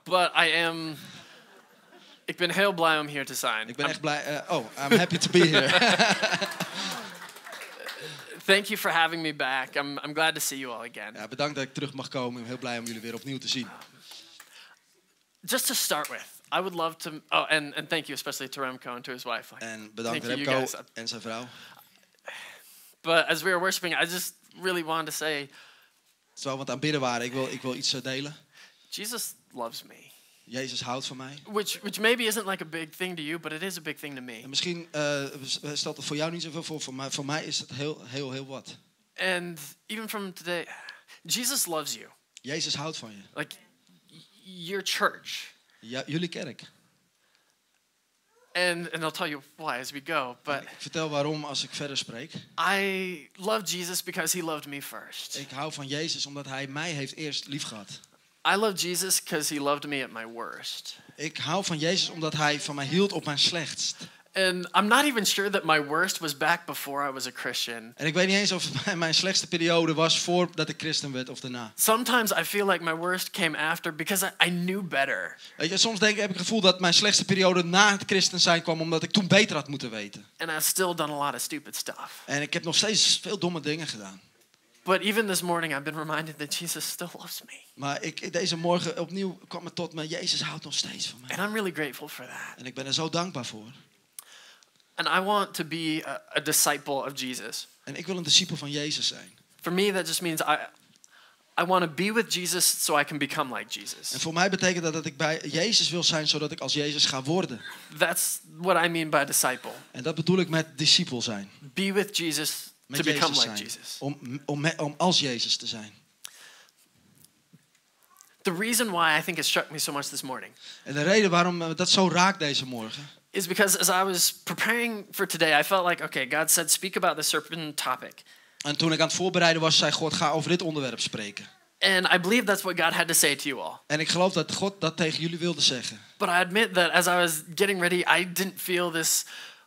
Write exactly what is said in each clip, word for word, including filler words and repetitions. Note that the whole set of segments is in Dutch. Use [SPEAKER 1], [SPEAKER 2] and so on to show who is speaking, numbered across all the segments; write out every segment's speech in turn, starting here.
[SPEAKER 1] But I am... Ik ben heel blij om hier te zijn.
[SPEAKER 2] Ik ben echt blij. Uh, oh, I'm happy to be here.
[SPEAKER 1] Thank you for having me back. I'm, I'm glad to see you all again.
[SPEAKER 2] Ja, bedankt dat ik terug mag komen. Ik ben heel blij om jullie weer opnieuw te zien.
[SPEAKER 1] Just to start with, I would love to... Oh, and, and thank you especially to Remco and to his wife.
[SPEAKER 2] En bedankt
[SPEAKER 1] Thank you,
[SPEAKER 2] Remco
[SPEAKER 1] you guys.
[SPEAKER 2] en zijn vrouw.
[SPEAKER 1] But as we were worshiping, I just really wanted to say...
[SPEAKER 2] Terwijl we aan het aanbidden waren, ik wil, ik wil iets uh, delen.
[SPEAKER 1] Jesus loves me.
[SPEAKER 2] Jezus houdt van mij.
[SPEAKER 1] Which, which maybe isn't like a big thing to you, but it is a big thing to me.
[SPEAKER 2] En misschien uh, stelt het voor jou niet zoveel voor, voor mij, voor mij is het heel, heel, heel wat.
[SPEAKER 1] And even from today, Jesus loves you.
[SPEAKER 2] Jezus houdt van je.
[SPEAKER 1] Like, your church.
[SPEAKER 2] Ja, jullie kerk.
[SPEAKER 1] And, and I'll tell you why as we go, but...
[SPEAKER 2] Ik vertel waarom als ik verder spreek.
[SPEAKER 1] I love Jesus because he loved me first.
[SPEAKER 2] Ik hou van Jezus omdat hij mij heeft eerst lief gehad.
[SPEAKER 1] I love Jesus because he loved me at my worst.
[SPEAKER 2] Ik hou van Jezus omdat hij van mij hield op mijn slechtst.
[SPEAKER 1] And I'm not even sure that my worst was back before I was a Christian.
[SPEAKER 2] En ik weet niet eens of het mijn slechtste periode was voordat ik christen werd of daarna.
[SPEAKER 1] Sometimes I feel like my worst came after because I, I knew better.
[SPEAKER 2] Weet je, soms denk ik, heb ik het gevoel dat mijn slechtste periode na het christen zijn kwam omdat ik toen beter had moeten weten.
[SPEAKER 1] And I've still done a lot of stupid stuff.
[SPEAKER 2] En ik heb nog steeds veel domme dingen gedaan.
[SPEAKER 1] But even this morning I've been reminded that Jesus still loves me.
[SPEAKER 2] Maar ik, deze morgen opnieuw kwam het tot me, Jezus houdt nog steeds van mij.
[SPEAKER 1] And I'm really grateful for that.
[SPEAKER 2] En ik ben er zo dankbaar voor.
[SPEAKER 1] And I want to be a, a disciple of Jesus.
[SPEAKER 2] En ik wil een discipel van Jezus zijn.
[SPEAKER 1] For me that just means I I want to be with Jesus so I can become like Jesus.
[SPEAKER 2] En voor mij betekent dat dat ik bij Jezus wil zijn zodat ik als Jezus ga worden.
[SPEAKER 1] That's what I mean by disciple.
[SPEAKER 2] En dat bedoel ik met discipel zijn.
[SPEAKER 1] Be with Jesus
[SPEAKER 2] Met
[SPEAKER 1] to become
[SPEAKER 2] Jezus
[SPEAKER 1] like
[SPEAKER 2] zijn.
[SPEAKER 1] Jesus.
[SPEAKER 2] Om, om, om als Jezus te zijn.
[SPEAKER 1] The reason why I think it struck me so much this morning.
[SPEAKER 2] En de reden waarom dat zo raakt deze morgen.
[SPEAKER 1] Is because as I was preparing for today, I felt like, okay, God said, speak about the serpent topic.
[SPEAKER 2] En toen ik aan het voorbereiden was, zei God, ga over dit onderwerp spreken.
[SPEAKER 1] And I believe that's what God had to say to you all.
[SPEAKER 2] En ik geloof dat God dat tegen jullie wilde zeggen.
[SPEAKER 1] But I admit that as I was getting ready, I didn't feel this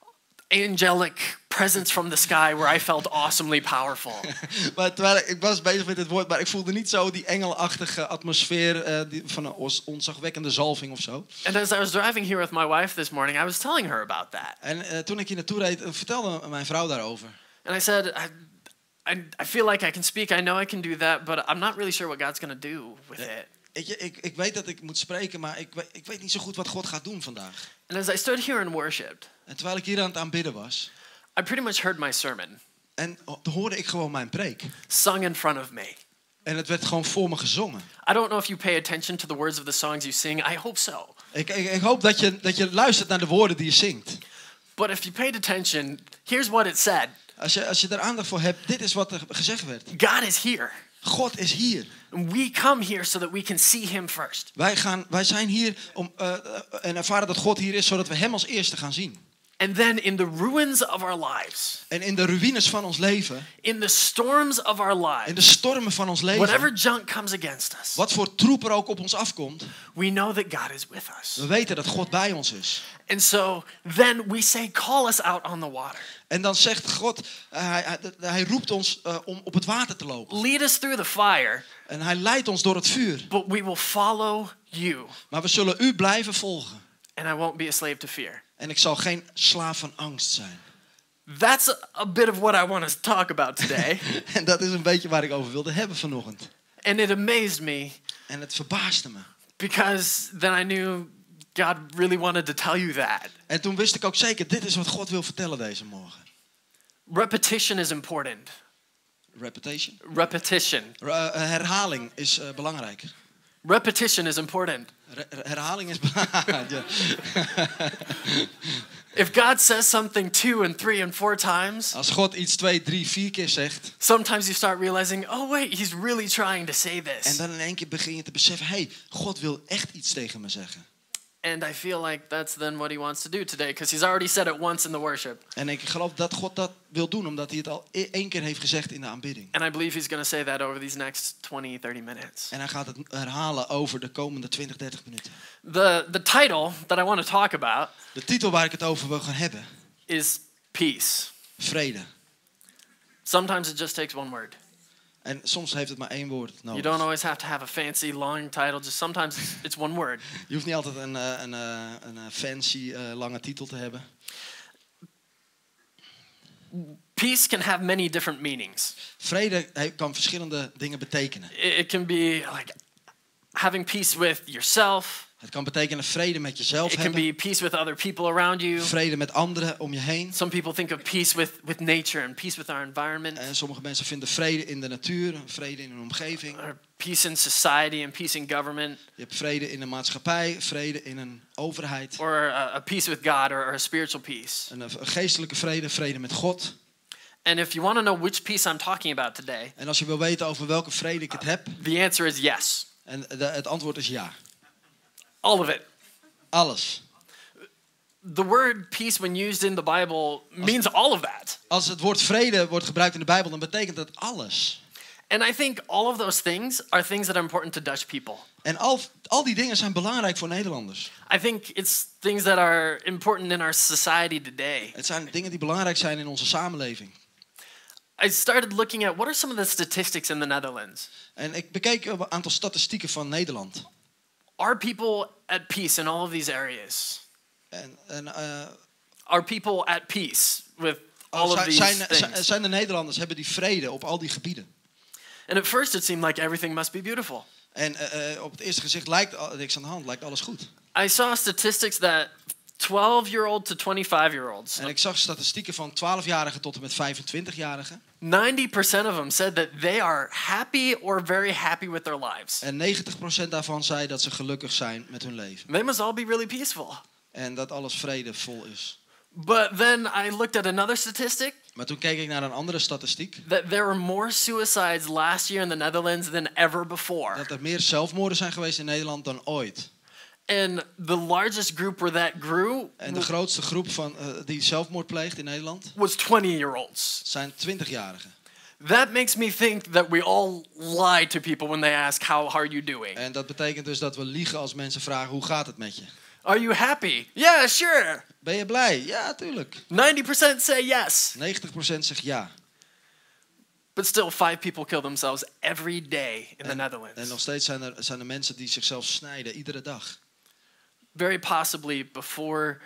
[SPEAKER 1] angelic presence from the sky where I felt awesomely powerful.
[SPEAKER 2] Maar terwijl ik, ik was bezig met dit woord, maar ik voelde niet zo die engelachtige atmosfeer uh, die, van een os, ontzagwekkende zalving of zo.
[SPEAKER 1] And as I was driving here with my wife this morning, I was telling her about that.
[SPEAKER 2] En uh, toen ik hier naartoe reed, uh, vertelde mijn vrouw daarover.
[SPEAKER 1] And I said, I, I, I feel like I can speak, I know I can do that, but I'm not really sure what God's going to do with
[SPEAKER 2] Ja,
[SPEAKER 1] it.
[SPEAKER 2] Ik, ik, ik weet dat ik moet spreken, maar ik, ik weet niet zo goed wat God gaat doen vandaag.
[SPEAKER 1] And as I stood here and worshipped,
[SPEAKER 2] En terwijl ik hier aan het aanbidden was,
[SPEAKER 1] I pretty much heard my sermon
[SPEAKER 2] en toen hoorde ik gewoon mijn preek.
[SPEAKER 1] sung in front of me.
[SPEAKER 2] En het werd gewoon voor me gezongen.
[SPEAKER 1] I don't know if you pay attention to the words of the songs you sing. I hope so.
[SPEAKER 2] Ik, ik, ik hoop dat je, dat je luistert naar de woorden die je zingt.
[SPEAKER 1] But if you paid attention, here's what it said.
[SPEAKER 2] Als je, als je er aandacht voor hebt, dit is wat er gezegd werd.
[SPEAKER 1] God is here.
[SPEAKER 2] God is hier.
[SPEAKER 1] And we come here so that we can see him first.
[SPEAKER 2] Wij, gaan, wij zijn hier om, uh, en ervaren dat God hier is, zodat we hem als eerste gaan zien.
[SPEAKER 1] And then in the ruins of our lives,
[SPEAKER 2] En in de ruïnes van ons leven,
[SPEAKER 1] in the storms of our
[SPEAKER 2] in de
[SPEAKER 1] lives,
[SPEAKER 2] stormen van ons
[SPEAKER 1] whatever
[SPEAKER 2] leven,
[SPEAKER 1] junk comes against us,
[SPEAKER 2] wat voor troep er ook op ons afkomt,
[SPEAKER 1] we know that God is with us.
[SPEAKER 2] we weten dat God bij ons is.
[SPEAKER 1] And so then we say, call us out on the water.
[SPEAKER 2] En dan zegt God, uh, hij, hij, hij roept ons uh, om op het water te lopen.
[SPEAKER 1] Lead us through the fire,
[SPEAKER 2] En hij leidt ons door het vuur.
[SPEAKER 1] but we will follow you.
[SPEAKER 2] Maar we zullen u blijven volgen.
[SPEAKER 1] And I won't be a slave to fear.
[SPEAKER 2] En ik zal geen slaaf van angst zijn.
[SPEAKER 1] That's a, a bit of what I want to talk about today.
[SPEAKER 2] En dat is een beetje waar ik over wilde hebben vanochtend.
[SPEAKER 1] And it amazed me
[SPEAKER 2] En het verbaasde me.
[SPEAKER 1] because then I knew God really wanted to tell you that.
[SPEAKER 2] En toen wist ik ook zeker, dit is wat God wil vertellen deze morgen.
[SPEAKER 1] Repetition is important.
[SPEAKER 2] Repetition?
[SPEAKER 1] Repetition.
[SPEAKER 2] Uh, herhaling is uh, belangrijk.
[SPEAKER 1] Repetition is important.
[SPEAKER 2] Re- herhaling is belangrijk. Ja.
[SPEAKER 1] If God says something two and three and four times,
[SPEAKER 2] Als God iets twee, drie, vier keer zegt.
[SPEAKER 1] sometimes you start realizing, oh wait, he's really trying to say
[SPEAKER 2] En
[SPEAKER 1] this.
[SPEAKER 2] dan in één keer begin je te beseffen, hé, hey, God wil echt iets tegen me zeggen.
[SPEAKER 1] And I feel like that's then what he wants to do today, because he's already said it once in the worship.
[SPEAKER 2] En ik geloof dat God dat wil doen, omdat hij het al e- één keer heeft gezegd in de aanbidding.
[SPEAKER 1] And I believe he's going to say that over these next twenty, thirty minutes.
[SPEAKER 2] En hij gaat het herhalen over de komende twintig, dertig minuten.
[SPEAKER 1] The, the title that I want to talk about
[SPEAKER 2] De titel waar ik het over wil gaan hebben,
[SPEAKER 1] is peace.
[SPEAKER 2] vrede.
[SPEAKER 1] Sometimes it just takes one word.
[SPEAKER 2] En soms heeft het maar één woord
[SPEAKER 1] You
[SPEAKER 2] nodig.
[SPEAKER 1] don't always have to have a fancy long title. Just sometimes it's one word.
[SPEAKER 2] Je hoeft niet altijd een, uh, een, uh, een uh, fancy uh, lange titel te hebben.
[SPEAKER 1] Peace can have many different meanings.
[SPEAKER 2] Vrede he- kan verschillende dingen betekenen.
[SPEAKER 1] It, it can be like having peace with yourself.
[SPEAKER 2] Het kan betekenen vrede met jezelf
[SPEAKER 1] It can
[SPEAKER 2] hebben.
[SPEAKER 1] be peace with other people around you.
[SPEAKER 2] Vrede met anderen om je heen.
[SPEAKER 1] Some people think of peace with, with nature and peace with our environment.
[SPEAKER 2] En sommige mensen vinden vrede in de natuur, vrede in hun omgeving.
[SPEAKER 1] Or peace in society and peace in government.
[SPEAKER 2] Je hebt vrede in een maatschappij, vrede in een overheid.
[SPEAKER 1] Or a, a peace with God or, or a spiritual peace.
[SPEAKER 2] Een, een geestelijke vrede, vrede met God.
[SPEAKER 1] And if you want to know which peace I'm talking about today,
[SPEAKER 2] En als je wil weten over welke vrede ik het heb,
[SPEAKER 1] the answer is yes.
[SPEAKER 2] en de, het antwoord is ja.
[SPEAKER 1] All of it.
[SPEAKER 2] Alles.
[SPEAKER 1] The word peace when used in the Bible means all of that.
[SPEAKER 2] Als het woord vrede wordt gebruikt in de Bijbel, dan betekent dat alles.
[SPEAKER 1] And I think all of those things are things that are important to Dutch people.
[SPEAKER 2] En al, al die dingen zijn belangrijk voor Nederlanders.
[SPEAKER 1] I think it's things that are important in our society today.
[SPEAKER 2] Het zijn dingen die belangrijk zijn in onze samenleving.
[SPEAKER 1] I started looking at what are some of the statistics in the Netherlands.
[SPEAKER 2] En ik bekeek een aantal statistieken van Nederland.
[SPEAKER 1] Are people at peace in all of these areas?
[SPEAKER 2] En, en, uh,
[SPEAKER 1] Are people at peace with all
[SPEAKER 2] oh,
[SPEAKER 1] of
[SPEAKER 2] zijn,
[SPEAKER 1] these
[SPEAKER 2] zijn,
[SPEAKER 1] things?
[SPEAKER 2] zijn- zijn de Nederlanders, hebben die vrede op al die gebieden?
[SPEAKER 1] And at first it seemed like everything must be beautiful.
[SPEAKER 2] En uh, uh, op het eerste gezicht lijkt al- niks aan de hand, lijkt alles goed.
[SPEAKER 1] I saw statistics that twelve-year-old to twenty-five-year-olds,
[SPEAKER 2] En ik zag statistieken van twaalfjarigen tot en met vijfentwintigjarigen.
[SPEAKER 1] ninety percent of them said that they are happy or very happy with their lives.
[SPEAKER 2] En negentig procent daarvan zei dat ze gelukkig zijn met hun leven.
[SPEAKER 1] They must all be really peaceful.
[SPEAKER 2] En dat alles vredevol is.
[SPEAKER 1] But then I looked at another statistic
[SPEAKER 2] Maar toen keek ik naar een andere statistiek.
[SPEAKER 1] that there were more suicides last year in the Netherlands than ever before.
[SPEAKER 2] Dat er meer zelfmoorden zijn geweest in Nederland dan ooit.
[SPEAKER 1] And the largest group where that grew
[SPEAKER 2] En de grootste groep van, uh, die zelfmoord pleegt in Nederland
[SPEAKER 1] was twenty-year-olds.
[SPEAKER 2] zijn twintigjarigen.
[SPEAKER 1] That makes me think that we all lie to people when they ask how are you doing.
[SPEAKER 2] En dat betekent dus dat we liegen als mensen vragen hoe gaat het met je?
[SPEAKER 1] Are you happy? Yeah, sure.
[SPEAKER 2] Ben je blij? Ja, tuurlijk.
[SPEAKER 1] ninety percent say yes.
[SPEAKER 2] negentig procent zegt ja.
[SPEAKER 1] But still five people kill themselves every day in the
[SPEAKER 2] En,
[SPEAKER 1] Netherlands.
[SPEAKER 2] en nog steeds zijn er, zijn er mensen die zichzelf snijden, iedere dag.
[SPEAKER 1] Very possibly before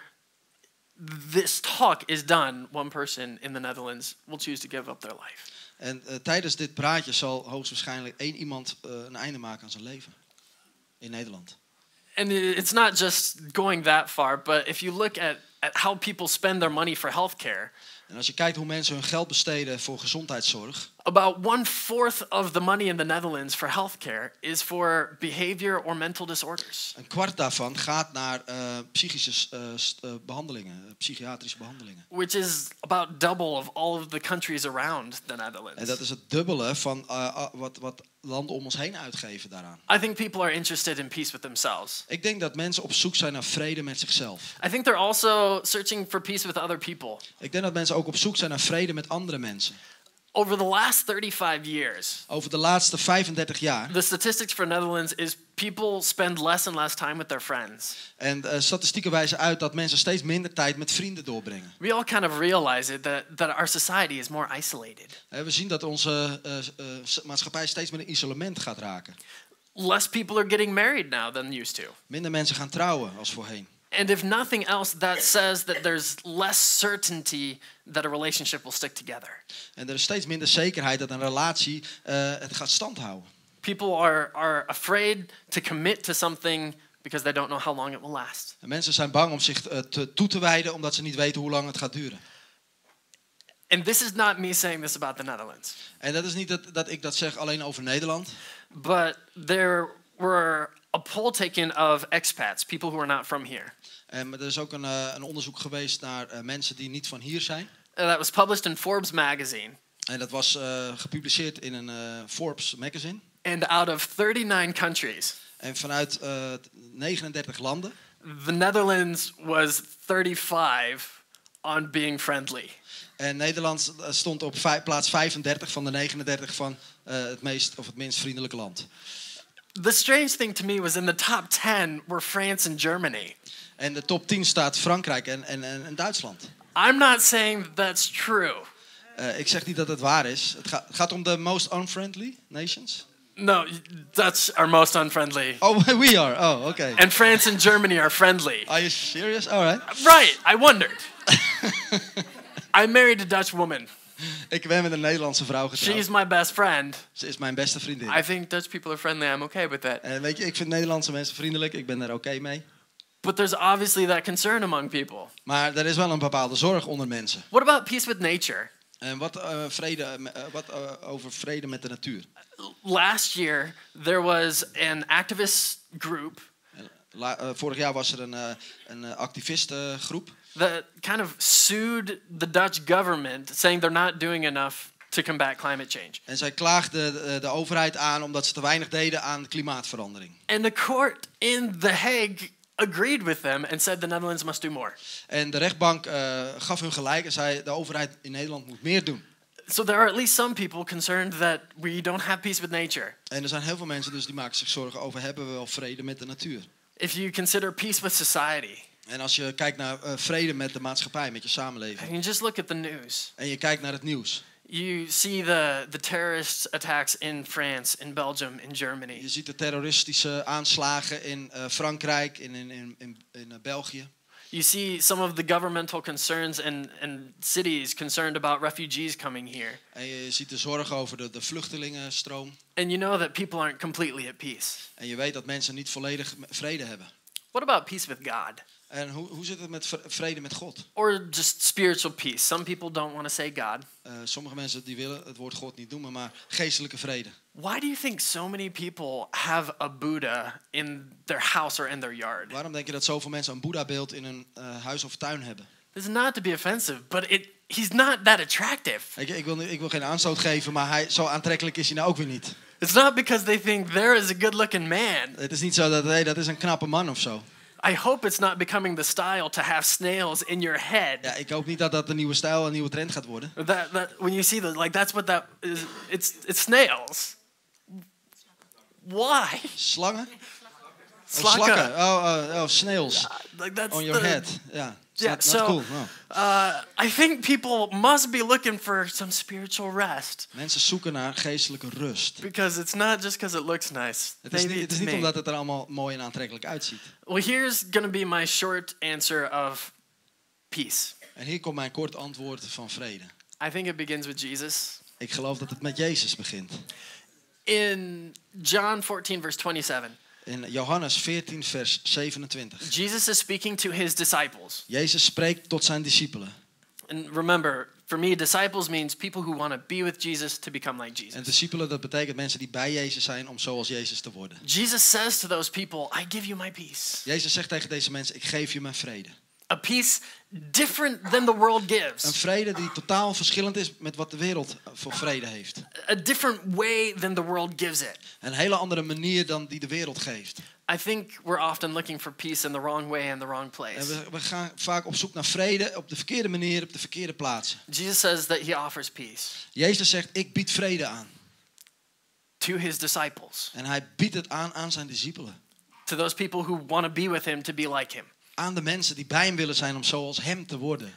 [SPEAKER 1] this talk is done, one person in the Netherlands will choose to give up their life.
[SPEAKER 2] En uh, tijdens dit praatje zal hoogstwaarschijnlijk één iemand uh, een einde maken aan zijn leven. In Nederland.
[SPEAKER 1] And it's not just going that far, but if you look at, at how people spend their money for healthcare,
[SPEAKER 2] En als je kijkt hoe mensen hun geld besteden voor gezondheidszorg.
[SPEAKER 1] about one-fourth of the money in the Netherlands for healthcare is for behavior or mental disorders.
[SPEAKER 2] Een kwart daarvan gaat naar uh, psychische uh, st- uh, behandelingen, uh, psychiatrische behandelingen.
[SPEAKER 1] Which is about double of all of the countries around the Netherlands.
[SPEAKER 2] En dat is het dubbele van uh, uh, wat, wat landen om ons heen uitgeven daaraan.
[SPEAKER 1] I think people are interested in peace with themselves.
[SPEAKER 2] Ik denk dat mensen op zoek zijn naar vrede met zichzelf.
[SPEAKER 1] I think they're also searching for peace with other people.
[SPEAKER 2] Ik denk dat mensen ook op zoek zijn naar vrede met andere mensen.
[SPEAKER 1] Over the last thirty-five years,
[SPEAKER 2] Over de laatste vijfendertig jaar.
[SPEAKER 1] the statistics for Netherlands is people spend less and less time with their friends.
[SPEAKER 2] En uh, statistieken wijzen uit dat mensen steeds minder tijd met vrienden doorbrengen.
[SPEAKER 1] We all kind of realize it, that, that our society is more isolated.
[SPEAKER 2] Uh, we zien dat onze uh, uh, maatschappij steeds meer in isolement gaat raken.
[SPEAKER 1] Less people are getting married now than used to.
[SPEAKER 2] Minder mensen gaan trouwen als voorheen.
[SPEAKER 1] And if nothing else, that says that there's less certainty that a relationship will stick together.
[SPEAKER 2] En er is steeds minder zekerheid dat een relatie uh, het gaat standhouden.
[SPEAKER 1] People are, are afraid to commit to something because they don't know how long it will last.
[SPEAKER 2] En mensen zijn bang om zich uh, te, toe te wijden omdat ze niet weten hoe lang het gaat duren.
[SPEAKER 1] And this is not me saying this about the Netherlands.
[SPEAKER 2] En dat is niet dat, dat ik dat zeg alleen over Nederland.
[SPEAKER 1] But there were a poll taken of expats, people who are not from here.
[SPEAKER 2] En maar er is ook een, uh, een onderzoek geweest naar uh, mensen die niet van hier zijn.
[SPEAKER 1] Uh, that was published in Forbes magazine.
[SPEAKER 2] En dat was uh, gepubliceerd in een uh, Forbes magazine.
[SPEAKER 1] And out of thirty-nine countries,
[SPEAKER 2] En vanuit uh, negenendertig landen.
[SPEAKER 1] the Netherlands was thirty-five on being friendly.
[SPEAKER 2] En Nederland stond op vij- plaats vijfendertig van de negenendertig van uh, het meest of het minst vriendelijke land.
[SPEAKER 1] The strange thing to me was in the top ten were France and Germany.
[SPEAKER 2] En de top tien staat Frankrijk en, en, en, en Duitsland.
[SPEAKER 1] I'm not saying that's true.
[SPEAKER 2] Uh, ik zeg niet dat het waar is. Het, ga, het gaat om de most unfriendly nations.
[SPEAKER 1] No, Dutch are most unfriendly.
[SPEAKER 2] Oh, we are. Oh, oké. Okay.
[SPEAKER 1] And France and Germany are friendly.
[SPEAKER 2] Are you serious? All right.
[SPEAKER 1] Right, I wondered. I married a Dutch woman.
[SPEAKER 2] Ik ben met een Nederlandse vrouw getrouwd.
[SPEAKER 1] She's my best friend.
[SPEAKER 2] Ze is mijn beste vriendin.
[SPEAKER 1] I think Dutch people are friendly. I'm okay with that.
[SPEAKER 2] En weet je, ik vind Nederlandse mensen vriendelijk. Ik ben daar oké okay mee.
[SPEAKER 1] But there's obviously that concern among people.
[SPEAKER 2] Maar er is wel een bepaalde zorg onder mensen.
[SPEAKER 1] What about peace with nature?
[SPEAKER 2] En wat, uh, vrede, uh, wat uh, over vrede met de natuur?
[SPEAKER 1] Last year there was an activist group.
[SPEAKER 2] La, uh, vorig jaar was er een, uh, een uh, activistengroep.
[SPEAKER 1] That kind of sued the Dutch government, saying they're not doing enough to combat climate change.
[SPEAKER 2] En zij klaagden de, de overheid aan omdat ze te weinig deden aan klimaatverandering.
[SPEAKER 1] And the court in The Hague agreed with them and said the Netherlands must do more.
[SPEAKER 2] En de rechtbank uh, gaf hun gelijk en zei de overheid in Nederland moet meer doen.
[SPEAKER 1] So there are at least some people concerned that we don't have peace with nature.
[SPEAKER 2] En er zijn heel veel mensen dus die maken zich zorgen over hebben we wel vrede met de natuur.
[SPEAKER 1] If you consider peace with society.
[SPEAKER 2] En als je kijkt naar uh, vrede met de maatschappij, met je
[SPEAKER 1] And
[SPEAKER 2] samenleving.
[SPEAKER 1] you just look at the news.
[SPEAKER 2] En je kijkt naar het nieuws.
[SPEAKER 1] You see the, the terrorist attacks in France, in Belgium, in
[SPEAKER 2] Je
[SPEAKER 1] Germany.
[SPEAKER 2] ziet de terroristische aanslagen in uh, Frankrijk, in, in, in, in, in uh, België.
[SPEAKER 1] You see some of the governmental concerns and, and cities concerned about refugees coming here.
[SPEAKER 2] En je ziet de zorg over de, de vluchtelingenstroom.
[SPEAKER 1] And you know that people aren't completely at peace.
[SPEAKER 2] En je weet dat mensen niet volledig vrede hebben.
[SPEAKER 1] What about peace with God?
[SPEAKER 2] En hoe, hoe zit het met vrede met God?
[SPEAKER 1] Or just spiritual peace. Some people don't want to say God.
[SPEAKER 2] Uh, sommige mensen die willen het woord God niet noemen, maar geestelijke vrede.
[SPEAKER 1] Why do you think so many people have a Buddha in their house or in their yard?
[SPEAKER 2] Waarom denk je dat zoveel mensen een Boeddha-beeld in een uh, huis of tuin hebben?
[SPEAKER 1] This is not to be offensive, but it, he's not that attractive.
[SPEAKER 2] Ik, ik, wil, ik wil geen aanstoot geven, maar hij, zo aantrekkelijk is hij nou ook weer niet.
[SPEAKER 1] It's not because they think there is a good-looking man.
[SPEAKER 2] Het is niet zo dat hey, dat is een knappe man of zo.
[SPEAKER 1] I hope it's not becoming the style to have snails in your head.
[SPEAKER 2] Ja, ik hoop niet dat dat een nieuwe stijl, een nieuwe trend gaat worden.
[SPEAKER 1] That, that when you see that, like that's what that is. It's it's snails. Why?
[SPEAKER 2] Slangen? Oh,
[SPEAKER 1] Slakken.
[SPEAKER 2] slakken. Oh, uh, oh, snails.
[SPEAKER 1] Like that's
[SPEAKER 2] On your
[SPEAKER 1] the,
[SPEAKER 2] head. Yeah. It's
[SPEAKER 1] Yeah,
[SPEAKER 2] not,
[SPEAKER 1] so
[SPEAKER 2] not cool. No.
[SPEAKER 1] uh, I think people must be looking for some spiritual rest
[SPEAKER 2] Mensen zoeken naar geestelijke rust.
[SPEAKER 1] because it's not just because it looks nice.
[SPEAKER 2] Het is,
[SPEAKER 1] Maybe
[SPEAKER 2] niet, het is
[SPEAKER 1] it's
[SPEAKER 2] niet
[SPEAKER 1] me.
[SPEAKER 2] omdat het er allemaal mooi en aantrekkelijk uitziet.
[SPEAKER 1] Well, here's going to be my short answer of peace.
[SPEAKER 2] En hier komt mijn kort antwoord van vrede.
[SPEAKER 1] I think it begins with Jesus.
[SPEAKER 2] Ik geloof dat het met Jezus begint.
[SPEAKER 1] In John fourteen, verse twenty-seven,
[SPEAKER 2] In Johannes veertien, vers zevenentwintig.
[SPEAKER 1] Jesus is speaking to his disciples.
[SPEAKER 2] Jezus spreekt tot zijn discipelen.
[SPEAKER 1] And remember, for me, disciples means people who want to be with Jesus to become like
[SPEAKER 2] En
[SPEAKER 1] Jesus.
[SPEAKER 2] discipelen, dat betekent mensen die bij Jezus zijn om zoals Jezus te worden.
[SPEAKER 1] Jesus says to those people, I give you my peace.
[SPEAKER 2] Jezus zegt tegen deze mensen, ik geef je mijn vrede.
[SPEAKER 1] A peace different than the world
[SPEAKER 2] Een
[SPEAKER 1] gives.
[SPEAKER 2] vrede die totaal verschillend is met wat de wereld voor vrede heeft.
[SPEAKER 1] A different way than the world gives it.
[SPEAKER 2] Een hele andere manier dan die de wereld geeft.
[SPEAKER 1] I think we're often looking for peace in the wrong way and the wrong
[SPEAKER 2] En
[SPEAKER 1] place.
[SPEAKER 2] we, we gaan vaak op zoek naar vrede op de verkeerde manier, op de verkeerde plaatsen.
[SPEAKER 1] Jesus says that he offers peace
[SPEAKER 2] Jezus zegt, ik bied vrede aan.
[SPEAKER 1] to his disciples,
[SPEAKER 2] En hij biedt het aan aan zijn discipelen.
[SPEAKER 1] to those people who want to be with him to be like him.
[SPEAKER 2] Aan de mensen die bij hem willen zijn om zoals hem te worden.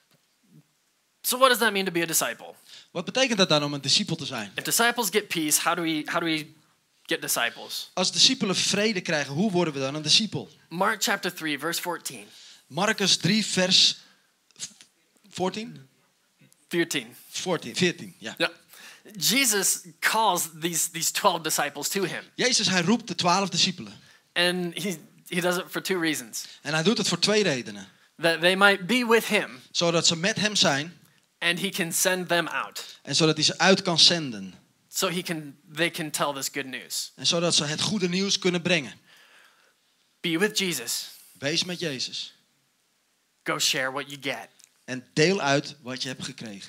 [SPEAKER 1] So what does that mean to be a disciple?
[SPEAKER 2] Wat betekent dat dan om een discipel te zijn?
[SPEAKER 1] If disciples get peace, how do we how do we get disciples?
[SPEAKER 2] Als discipelen vrede krijgen, hoe worden we dan een discipel?
[SPEAKER 1] Mark chapter three, verse fourteen.
[SPEAKER 2] Marcus drie, vers veertien?
[SPEAKER 1] fourteen.
[SPEAKER 2] veertien, veertien, ja.
[SPEAKER 1] Yeah. Jesus calls these these twelve disciples to him.
[SPEAKER 2] Jezus, hij roept de twaalf discipelen.
[SPEAKER 1] And he he does it for two reasons.
[SPEAKER 2] En hij doet het voor twee redenen.
[SPEAKER 1] That they might be with him
[SPEAKER 2] Zodat ze met hem zijn
[SPEAKER 1] and he can send them out.
[SPEAKER 2] en zodat hij ze uit kan zenden.
[SPEAKER 1] So he can they can tell this good news.
[SPEAKER 2] En zodat ze het goede nieuws kunnen brengen.
[SPEAKER 1] Be with Jesus.
[SPEAKER 2] Wees met Jezus.
[SPEAKER 1] Go share what you get.
[SPEAKER 2] En deel uit wat je hebt gekregen.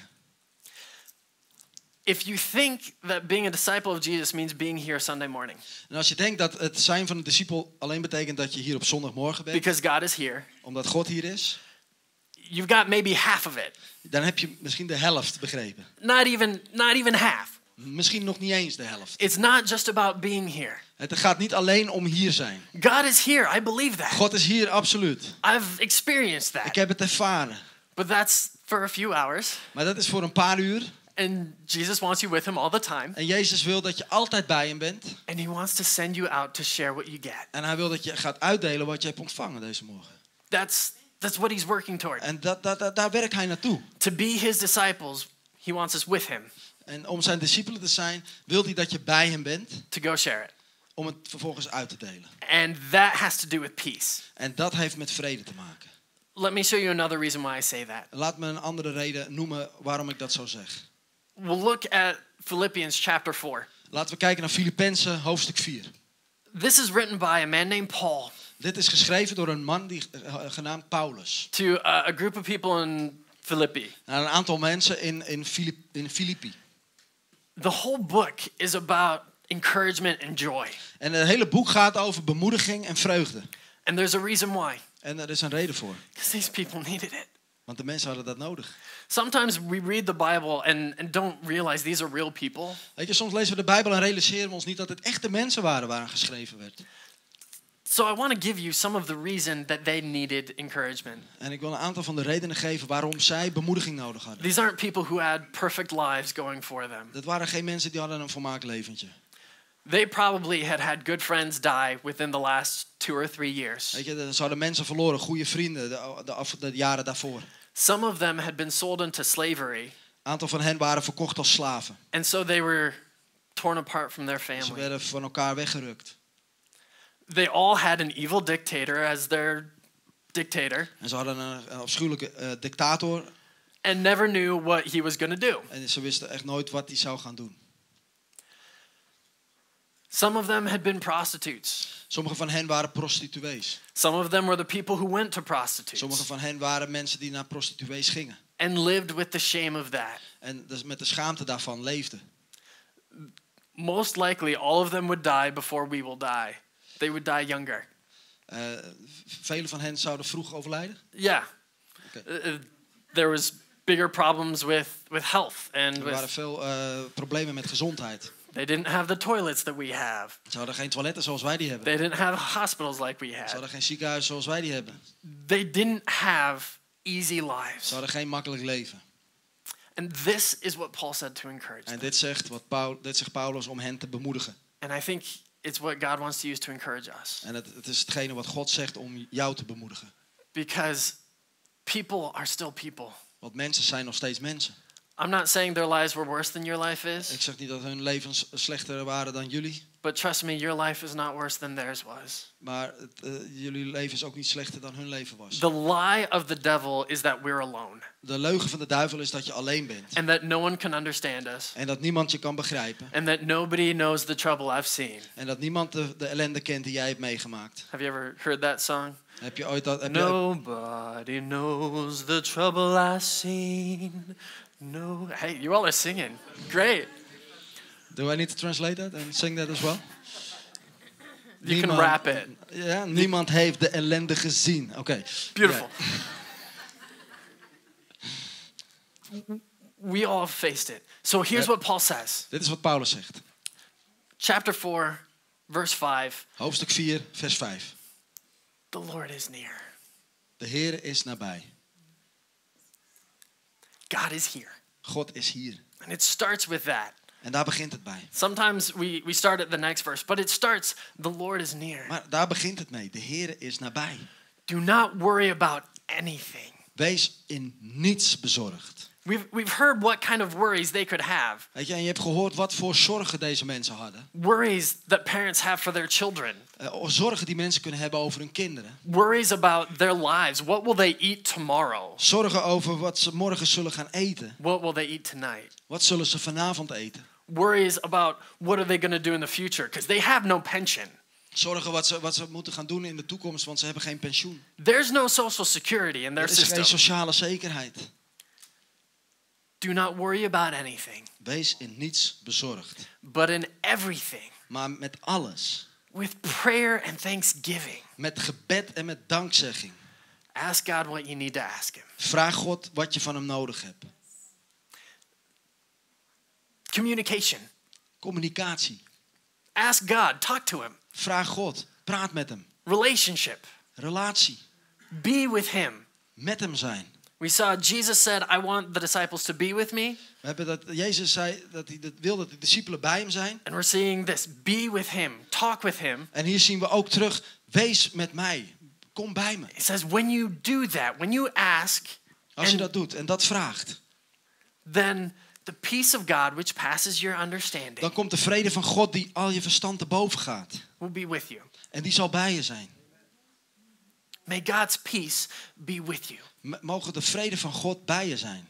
[SPEAKER 1] If you think that being a disciple of Jesus means being here Sunday morning,
[SPEAKER 2] En als je denkt dat het zijn van een discipel alleen betekent dat je hier op zondagmorgen bent,
[SPEAKER 1] because God is here,
[SPEAKER 2] omdat God hier is,
[SPEAKER 1] you've got maybe half of it.
[SPEAKER 2] dan heb je misschien de helft begrepen.
[SPEAKER 1] Not even not even half.
[SPEAKER 2] Misschien nog niet eens de helft.
[SPEAKER 1] It's not just about being here.
[SPEAKER 2] Het gaat niet alleen om hier zijn.
[SPEAKER 1] God is here. I believe that.
[SPEAKER 2] God is hier, absoluut.
[SPEAKER 1] I've experienced
[SPEAKER 2] Ik
[SPEAKER 1] that.
[SPEAKER 2] heb het ervaren.
[SPEAKER 1] But that's for a few hours.
[SPEAKER 2] Maar dat is voor een paar uur.
[SPEAKER 1] And Jesus wants you with him all the time.
[SPEAKER 2] En Jezus wil dat je altijd bij hem bent.
[SPEAKER 1] And he wants to send you out to share what you get.
[SPEAKER 2] En hij wil dat je gaat uitdelen wat je hebt ontvangen deze morgen.
[SPEAKER 1] That's that's what he's working toward.
[SPEAKER 2] En dat, dat, dat, daar werkt hij naartoe.
[SPEAKER 1] To be his disciples, he wants us with him.
[SPEAKER 2] En om zijn discipelen te zijn, wil hij dat je bij hem bent.
[SPEAKER 1] To go share it.
[SPEAKER 2] Om het vervolgens uit te delen.
[SPEAKER 1] And that has to do with peace.
[SPEAKER 2] En dat heeft met vrede te maken.
[SPEAKER 1] Let me show you another reason why I say that.
[SPEAKER 2] Laat me een andere reden noemen waarom ik dat zo zeg.
[SPEAKER 1] We'll look at Philippians chapter four.
[SPEAKER 2] Laten we kijken naar Filippenzen hoofdstuk vier.
[SPEAKER 1] This is written by a man named Paul.
[SPEAKER 2] Dit is geschreven door een man die, uh, genaamd Paulus.
[SPEAKER 1] To uh, a group of people in Philippi.
[SPEAKER 2] Naar een aantal mensen in, in, Filip, in Filippi.
[SPEAKER 1] The whole book is about encouragement and joy.
[SPEAKER 2] En het hele boek gaat over bemoediging en vreugde.
[SPEAKER 1] And there's a reason why.
[SPEAKER 2] En er is een reden voor.
[SPEAKER 1] Because these people needed it.
[SPEAKER 2] Want de mensen hadden dat nodig.
[SPEAKER 1] Sometimes we read the Bible and, and don't realize these are real people.
[SPEAKER 2] Weet je, soms lezen we de Bijbel en realiseren we ons niet dat het echte mensen waren waaraan geschreven werd.
[SPEAKER 1] So I want to give you some of the reason that they needed encouragement.
[SPEAKER 2] En ik wil een aantal van de redenen geven waarom zij bemoediging nodig hadden.
[SPEAKER 1] These aren't people who had perfect lives going for them.
[SPEAKER 2] Dat waren geen mensen die hadden een volmaakt leventje.
[SPEAKER 1] They probably had had good friends die within the last two or three years.
[SPEAKER 2] Weet je, ze hadden mensen verloren, goede vrienden de, de, af, de jaren daarvoor.
[SPEAKER 1] Some of them had been sold into slavery.
[SPEAKER 2] Een aantal van hen waren verkocht als slaven.
[SPEAKER 1] And so they were torn apart from their
[SPEAKER 2] Ze
[SPEAKER 1] family.
[SPEAKER 2] werden van elkaar weggerukt.
[SPEAKER 1] They all had an evil dictator as their dictator.
[SPEAKER 2] En ze hadden een, een afschuwelijke uh, dictator.
[SPEAKER 1] And never knew what he was going to do.
[SPEAKER 2] En ze wisten echt nooit wat hij zou gaan doen.
[SPEAKER 1] Some of them had been prostitutes.
[SPEAKER 2] Sommige van hen waren prostituees.
[SPEAKER 1] Some of them were the people who went to prostitutes.
[SPEAKER 2] Sommige van hen waren mensen die naar prostituees gingen.
[SPEAKER 1] And lived with the shame of that.
[SPEAKER 2] En dus met de schaamte daarvan leefden.
[SPEAKER 1] Most likely all of them would die before we will die. They would die younger.
[SPEAKER 2] Uh, vele van hen zouden vroeg overlijden.
[SPEAKER 1] Yeah.
[SPEAKER 2] Okay.
[SPEAKER 1] Uh, there was bigger problems with, with health. And
[SPEAKER 2] Er waren
[SPEAKER 1] with,
[SPEAKER 2] veel uh, problemen met gezondheid.
[SPEAKER 1] they didn't have the toilets that we have.
[SPEAKER 2] Ze hadden geen toiletten zoals wij die hebben.
[SPEAKER 1] They didn't have hospitals like we
[SPEAKER 2] Ze
[SPEAKER 1] had.
[SPEAKER 2] hadden geen ziekenhuis zoals wij die hebben.
[SPEAKER 1] They didn't have easy
[SPEAKER 2] Ze
[SPEAKER 1] lives.
[SPEAKER 2] hadden geen makkelijk leven.
[SPEAKER 1] And this is what Paul said to encourage
[SPEAKER 2] En
[SPEAKER 1] them.
[SPEAKER 2] dit zegt, wat Paul, dit zegt Paulus om hen te bemoedigen.
[SPEAKER 1] And I think it's what God wants to use to encourage us.
[SPEAKER 2] En het, het is hetgene wat God zegt om jou te bemoedigen.
[SPEAKER 1] Because people are still people.
[SPEAKER 2] Want mensen zijn nog steeds mensen.
[SPEAKER 1] I'm not saying their lives were worse than your life
[SPEAKER 2] Ik
[SPEAKER 1] is.
[SPEAKER 2] zeg niet dat hun levens slechter waren dan jullie.
[SPEAKER 1] But trust me, your life is not worse than theirs was.
[SPEAKER 2] Maar het, uh, jullie leven is ook niet slechter dan hun leven was.
[SPEAKER 1] The lie of the devil is that we're alone.
[SPEAKER 2] De leugen van de duivel is dat je alleen bent.
[SPEAKER 1] And that no one can understand us.
[SPEAKER 2] En dat niemand je kan begrijpen.
[SPEAKER 1] And that nobody knows the trouble I've seen.
[SPEAKER 2] En dat niemand de, de ellende kent die jij hebt meegemaakt.
[SPEAKER 1] Have you ever heard that song?
[SPEAKER 2] Heb je ooit dat... Heb je ooit,
[SPEAKER 1] Nobody knows the trouble I've seen. No. Hey, you all are singing. Great.
[SPEAKER 2] do I need to translate that and sing that as well?
[SPEAKER 1] You can rap it.
[SPEAKER 2] Ja, niemand heeft de ellende gezien. Oké. Okay.
[SPEAKER 1] Beautiful. Yeah. We all have faced it. So here's
[SPEAKER 2] Ja.
[SPEAKER 1] what Paul says.
[SPEAKER 2] Dit is wat Paulus zegt.
[SPEAKER 1] Chapter four, verse five.
[SPEAKER 2] Hoofdstuk vier, vers vijf.
[SPEAKER 1] The Lord is near.
[SPEAKER 2] De Heer is nabij.
[SPEAKER 1] God is here.
[SPEAKER 2] God is hier.
[SPEAKER 1] And it starts with that.
[SPEAKER 2] En daar begint het bij.
[SPEAKER 1] Sometimes we, we start at the next verse, but it starts, the Lord is near.
[SPEAKER 2] Maar daar begint het mee. De Heer is nabij.
[SPEAKER 1] Do not worry about anything.
[SPEAKER 2] Wees in niets bezorgd.
[SPEAKER 1] We've, we've heard what kind of worries they could have.
[SPEAKER 2] Weet je, en je hebt gehoord wat voor zorgen deze mensen hadden.
[SPEAKER 1] Worries that parents have for their children.
[SPEAKER 2] Uh, zorgen die mensen kunnen hebben over hun kinderen.
[SPEAKER 1] Worries about their lives. What will they eat tomorrow?
[SPEAKER 2] Zorgen over wat ze morgen zullen gaan eten.
[SPEAKER 1] What will they eat tonight?
[SPEAKER 2] Wat zullen ze vanavond eten?
[SPEAKER 1] Worries about what are they going to do in the future? Because they have no pension.
[SPEAKER 2] Zorgen wat ze, wat ze moeten gaan doen in de toekomst, want ze hebben geen pensioen.
[SPEAKER 1] There's no social security in their
[SPEAKER 2] Er is geen
[SPEAKER 1] system.
[SPEAKER 2] sociale zekerheid.
[SPEAKER 1] Do not worry about anything.
[SPEAKER 2] Wees in niets bezorgd.
[SPEAKER 1] But in everything,
[SPEAKER 2] Maar met alles.
[SPEAKER 1] with prayer and thanksgiving,
[SPEAKER 2] Met gebed en met dankzegging.
[SPEAKER 1] ask God what you need to ask Him.
[SPEAKER 2] Vraag God wat je van hem nodig hebt.
[SPEAKER 1] Communication.
[SPEAKER 2] Communicatie.
[SPEAKER 1] Ask God. Talk to Him.
[SPEAKER 2] Vraag God. Praat met hem.
[SPEAKER 1] Relationship.
[SPEAKER 2] Relatie.
[SPEAKER 1] Be with Him.
[SPEAKER 2] Met hem zijn.
[SPEAKER 1] We saw Jesus said, I want the disciples to be with me.
[SPEAKER 2] We hebben dat Jezus zei dat hij dat wil dat de discipelen bij hem zijn.
[SPEAKER 1] And we're seeing this, be with him, talk with him.
[SPEAKER 2] En hier zien we ook terug, wees met mij. Kom bij me.
[SPEAKER 1] It says, when you do that, when you ask,
[SPEAKER 2] Als je
[SPEAKER 1] and
[SPEAKER 2] dat doet en dat vraagt,
[SPEAKER 1] then the peace of God, which passes your understanding,
[SPEAKER 2] dan komt de vrede van God die al je verstand te boven gaat.
[SPEAKER 1] will be with you.
[SPEAKER 2] En die zal bij je zijn.
[SPEAKER 1] May God's peace be with you.
[SPEAKER 2] M- Mogen de vrede van God bij je zijn.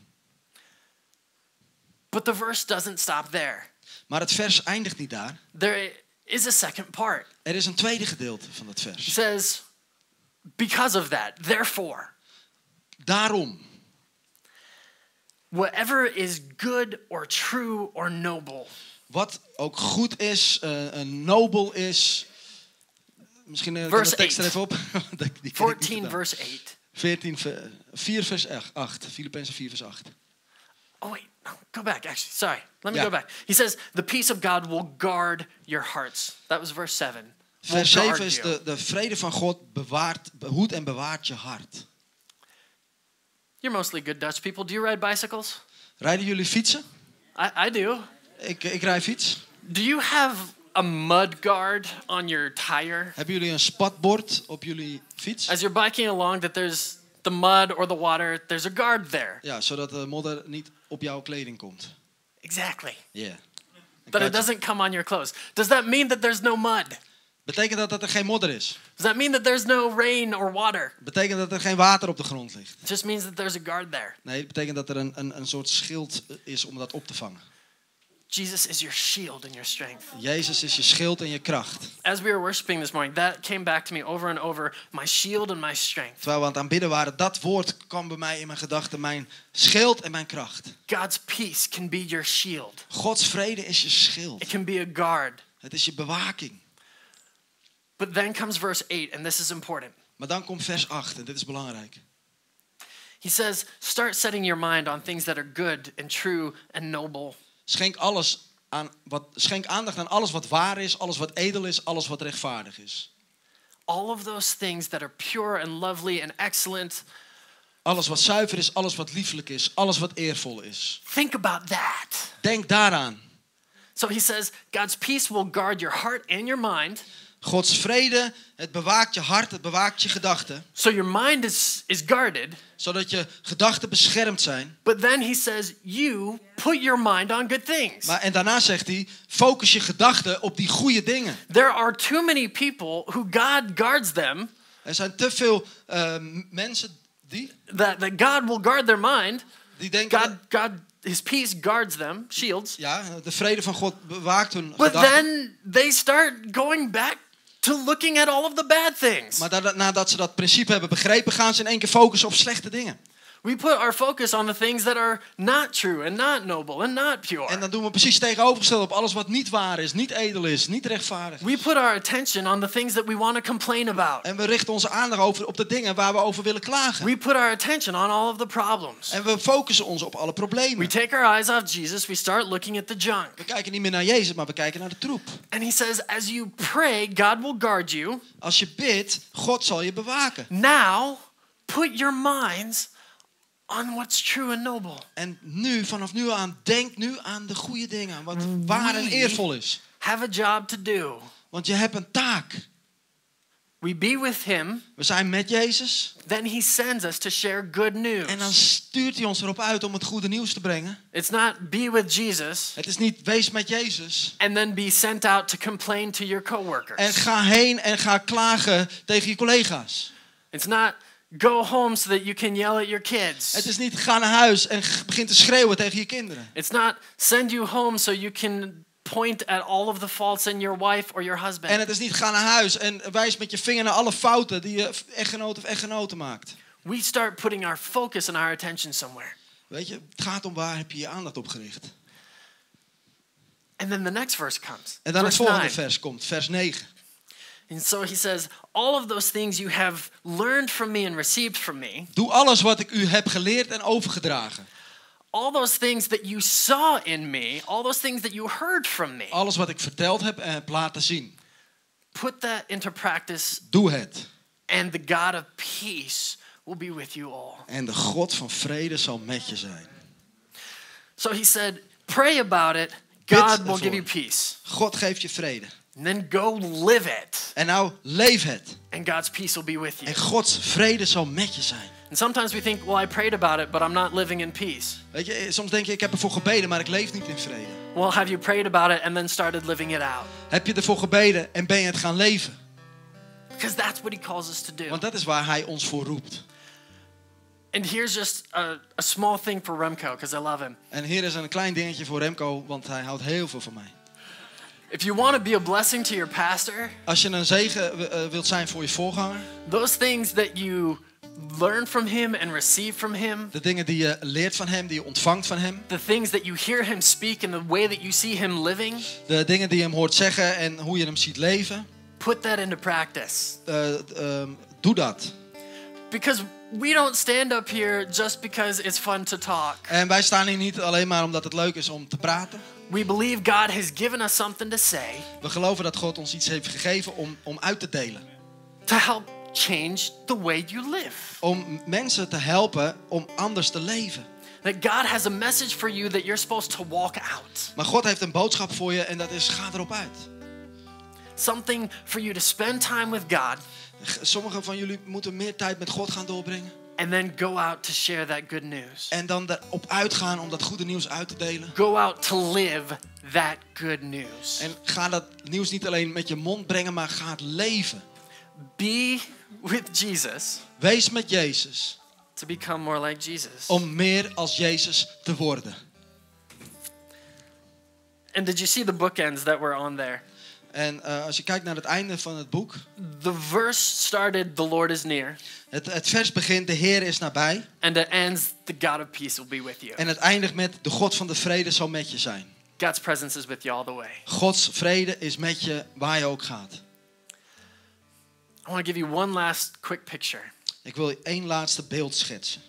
[SPEAKER 1] But the verse doesn't stop there.
[SPEAKER 2] Maar het vers eindigt niet daar.
[SPEAKER 1] There is a second part.
[SPEAKER 2] Er is een tweede gedeelte van het
[SPEAKER 1] He
[SPEAKER 2] vers.
[SPEAKER 1] says, because of that, therefore,
[SPEAKER 2] Daarom,
[SPEAKER 1] whatever is good or true or noble.
[SPEAKER 2] wat ook goed is, uh, een nobel is. Misschien uh, kan
[SPEAKER 1] Verse
[SPEAKER 2] de tekst er
[SPEAKER 1] eight.
[SPEAKER 2] even op. Die ken ik niet
[SPEAKER 1] fourteen
[SPEAKER 2] vandaan.
[SPEAKER 1] verse eight.
[SPEAKER 2] veertien, vier vers acht. Filippenzen vier vers acht.
[SPEAKER 1] Oh wait, no, go back actually. Sorry. Let me
[SPEAKER 2] Yeah.
[SPEAKER 1] go back. He says, the peace of God will guard your hearts. That was verse seven. Will
[SPEAKER 2] Vers
[SPEAKER 1] guard
[SPEAKER 2] zeven is
[SPEAKER 1] you.
[SPEAKER 2] de, de vrede van God bewaart, behoedt en bewaart je hart.
[SPEAKER 1] You're mostly good Dutch people. Do you ride bicycles?
[SPEAKER 2] Rijden jullie fietsen?
[SPEAKER 1] I, I do.
[SPEAKER 2] Ik, ik rij fiets.
[SPEAKER 1] Do you have a mud guard on your tire?
[SPEAKER 2] Hebben jullie een spatbord op jullie fiets?
[SPEAKER 1] As you're biking along, that there's the mud or the water, there's a guard there.
[SPEAKER 2] Ja, zodat de modder niet op jouw kleding komt.
[SPEAKER 1] Exactly.
[SPEAKER 2] Ja. Yeah.
[SPEAKER 1] That it doesn't come on your clothes. Does that mean that there's no mud?
[SPEAKER 2] Betekent dat dat er geen modder is?
[SPEAKER 1] Does that mean that there's no rain or water?
[SPEAKER 2] Betekent dat er geen water op de grond ligt?
[SPEAKER 1] It just means that there's a guard there.
[SPEAKER 2] Nee, het betekent dat er een, een, een soort schild is om dat op te vangen.
[SPEAKER 1] Jesus is your shield and your strength.
[SPEAKER 2] Jezus is je schild en je kracht.
[SPEAKER 1] As we were worshiping this morning, that came back to me over and over. My shield and my strength.
[SPEAKER 2] Terwijl we aan het aanbidden waren, dat woord kwam bij mij in mijn gedachten. Mijn schild en mijn kracht.
[SPEAKER 1] God's peace can be your shield.
[SPEAKER 2] Gods vrede is je schild.
[SPEAKER 1] It can be a guard.
[SPEAKER 2] Het is je bewaking.
[SPEAKER 1] But then comes verse eight, and this is important.
[SPEAKER 2] Maar dan komt vers acht en dit is belangrijk.
[SPEAKER 1] He says, start setting your mind on things that are good and true and noble.
[SPEAKER 2] Schenk, alles aan wat, schenk aandacht aan alles wat waar is, alles wat edel is, alles wat rechtvaardig is.
[SPEAKER 1] All of those things that are pure and lovely and excellent.
[SPEAKER 2] Alles wat zuiver is, alles wat lieflijk is, alles wat eervol is.
[SPEAKER 1] Think about that.
[SPEAKER 2] Denk daaraan.
[SPEAKER 1] So he says, God's peace will guard your heart and your mind.
[SPEAKER 2] Gods vrede, het bewaakt je hart, het bewaakt je gedachten.
[SPEAKER 1] So your mind is, is guarded.
[SPEAKER 2] Zodat je gedachten beschermd zijn.
[SPEAKER 1] But then he says, you put your mind on good things.
[SPEAKER 2] Maar, en daarna zegt hij, focus je gedachten op die goede dingen.
[SPEAKER 1] There are too many people who God guards them.
[SPEAKER 2] Er zijn te veel uh, mensen die,
[SPEAKER 1] That, that God will guard their mind.
[SPEAKER 2] die denken...
[SPEAKER 1] God, God, his peace guards them, shields.
[SPEAKER 2] Ja, de vrede van God bewaakt hun
[SPEAKER 1] But
[SPEAKER 2] gedachten.
[SPEAKER 1] then they start going back to looking at all of the bad things.
[SPEAKER 2] Maar da- nadat ze dat principe hebben begrepen, gaan ze in één keer focussen op slechte dingen.
[SPEAKER 1] We put our focus on the things that are not true and not noble and not pure.
[SPEAKER 2] En dan doen we precies tegenovergesteld op alles wat niet waar is, niet edel is, niet rechtvaardig.
[SPEAKER 1] We put our attention on the things that we want to complain about.
[SPEAKER 2] En we richten onze aandacht over, op de dingen waar we over willen klagen.
[SPEAKER 1] We put our attention on all of the problems.
[SPEAKER 2] En we focussen ons op alle problemen.
[SPEAKER 1] We take our eyes off Jesus, we start looking at the junk.
[SPEAKER 2] We kijken niet meer naar Jezus, maar we kijken naar de troep.
[SPEAKER 1] And he says, as you pray, God will guard you.
[SPEAKER 2] Als je bidt, God zal je bewaken.
[SPEAKER 1] Now, put your minds on what's true and noble.
[SPEAKER 2] En nu, vanaf nu aan, denk nu aan de goede dingen. Wat waar en eervol is.
[SPEAKER 1] Have a job to do.
[SPEAKER 2] Want je hebt een taak.
[SPEAKER 1] We be with him.
[SPEAKER 2] We zijn met Jezus.
[SPEAKER 1] Then he sends us to share good news.
[SPEAKER 2] En dan stuurt hij ons erop uit om het goede nieuws te brengen.
[SPEAKER 1] It's not be with Jesus
[SPEAKER 2] Het is niet wees met Jezus.
[SPEAKER 1] and then be sent out to complain to your coworkers.
[SPEAKER 2] En ga heen en ga klagen tegen je collega's.
[SPEAKER 1] It's not go home so that you can yell at your kids.
[SPEAKER 2] Het is niet ga naar huis en g- begin te schreeuwen tegen je kinderen.
[SPEAKER 1] It's not send you home so you can point at all of the faults in your wife or your husband.
[SPEAKER 2] En het is niet ga naar huis en wijs met je vinger naar alle fouten die je echtgenoot of echtgenote maakt.
[SPEAKER 1] We start putting our focus and our attention somewhere.
[SPEAKER 2] Weet je, het gaat om waar heb je je aandacht op gericht.
[SPEAKER 1] And then the next verse comes.
[SPEAKER 2] En dan het
[SPEAKER 1] verse
[SPEAKER 2] volgende
[SPEAKER 1] nine.
[SPEAKER 2] vers komt, vers negen.
[SPEAKER 1] And so he says, all of those things you have learned from me and received from me,
[SPEAKER 2] Doe alles wat ik u heb geleerd en overgedragen.
[SPEAKER 1] all those things that you saw in me, all those things that you heard from me,
[SPEAKER 2] Alles wat ik verteld heb en heb laten zien.
[SPEAKER 1] put that into practice,
[SPEAKER 2] Doe het.
[SPEAKER 1] and the God of peace will be with you all.
[SPEAKER 2] En de God van vrede zal met je zijn.
[SPEAKER 1] So he said, pray about it.
[SPEAKER 2] Bid
[SPEAKER 1] God will
[SPEAKER 2] ervoor.
[SPEAKER 1] give you peace.
[SPEAKER 2] God geeft je vrede.
[SPEAKER 1] And then go live it.
[SPEAKER 2] En nou, leef het.
[SPEAKER 1] And God's peace will be with you.
[SPEAKER 2] En Gods vrede zal met je zijn.
[SPEAKER 1] And sometimes we think, well, I prayed about it, but I'm not living in peace.
[SPEAKER 2] Weet je, soms denk je, ik heb ervoor gebeden, maar ik leef niet in vrede.
[SPEAKER 1] Well, have you prayed about it and then started living it out?
[SPEAKER 2] Heb je ervoor gebeden en ben je het gaan leven?
[SPEAKER 1] Because that's what he calls us to do.
[SPEAKER 2] Want dat is waar hij ons voor roept.
[SPEAKER 1] And here's just a, a small thing for Remco, because I love him.
[SPEAKER 2] En hier is een klein dingetje voor Remco, want hij houdt heel veel van mij.
[SPEAKER 1] If you want to be a blessing to your pastor,
[SPEAKER 2] Als je een zegen uh, wilt zijn voor je voorganger,
[SPEAKER 1] those things that you learn from him and receive from him,
[SPEAKER 2] de dingen die je leert van hem, die je ontvangt van hem,
[SPEAKER 1] the things that you hear him speak and the way that you see him living,
[SPEAKER 2] de dingen die je hem hoort zeggen en hoe je hem ziet leven,
[SPEAKER 1] put that into practice.
[SPEAKER 2] uh, um, doe dat.
[SPEAKER 1] Because we don't stand up here just because it's fun to talk.
[SPEAKER 2] En wij staan hier niet alleen maar omdat het leuk is om te praten.
[SPEAKER 1] We believe God has given us something to say
[SPEAKER 2] We geloven dat God ons iets heeft gegeven om, om uit te delen.
[SPEAKER 1] to help change the way you live.
[SPEAKER 2] Om mensen te helpen om anders te leven.
[SPEAKER 1] That God has a message for you that you're supposed to walk out.
[SPEAKER 2] Maar God heeft een boodschap voor je en dat is, ga erop uit.
[SPEAKER 1] Something for you to spend time with God
[SPEAKER 2] Sommigen van jullie moeten meer tijd met God gaan doorbrengen.
[SPEAKER 1] and then go out to share that good news.
[SPEAKER 2] En dan erop uitgaan om dat goede nieuws uit te delen.
[SPEAKER 1] Go out to live that good news.
[SPEAKER 2] En ga dat nieuws niet alleen met je mond brengen, maar ga het leven.
[SPEAKER 1] Be with Jesus
[SPEAKER 2] Wees met Jezus.
[SPEAKER 1] to become more like Jesus.
[SPEAKER 2] Om meer als Jezus te worden.
[SPEAKER 1] And did you see the bookends that were on there?
[SPEAKER 2] En uh, als je kijkt naar het einde van het boek.
[SPEAKER 1] The verse started, the Lord is near.
[SPEAKER 2] Het, het vers begint, de Heer is nabij.
[SPEAKER 1] And it ends, the God of peace will be with you.
[SPEAKER 2] En het eindigt met, de God van de vrede zal met je zijn.
[SPEAKER 1] God's presence is with you all the way.
[SPEAKER 2] Gods vrede is met je waar je ook gaat.
[SPEAKER 1] I want to give you one last quick picture.
[SPEAKER 2] Ik wil je één laatste beeld schetsen.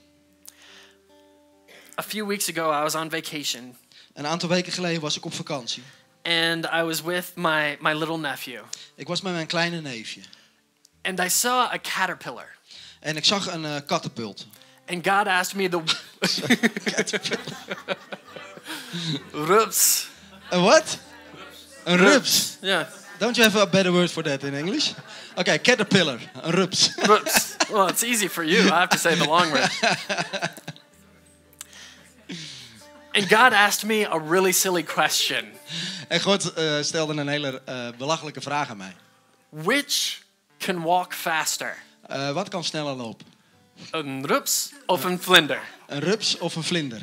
[SPEAKER 1] A few weeks ago, I was on vacation.
[SPEAKER 2] Een aantal weken geleden was ik op vakantie.
[SPEAKER 1] And I was with my, my little nephew.
[SPEAKER 2] Ik was met mijn kleine neefje.
[SPEAKER 1] And I saw a caterpillar.
[SPEAKER 2] En ik zag een uh, katapult.
[SPEAKER 1] And God asked me the... Rups.
[SPEAKER 2] Een wat? Een rups.
[SPEAKER 1] Yeah.
[SPEAKER 2] Don't you have a better word for that in English? Okay, caterpillar. Een rups.
[SPEAKER 1] Rups. Well, it's easy for you. I have to say the long word. And God asked me a really silly question.
[SPEAKER 2] En God uh, stelde een hele uh, belachelijke vraag aan mij.
[SPEAKER 1] Which can walk faster?
[SPEAKER 2] Uh, wat kan sneller lopen?
[SPEAKER 1] Een rups of een vlinder?
[SPEAKER 2] Een rups of een vlinder?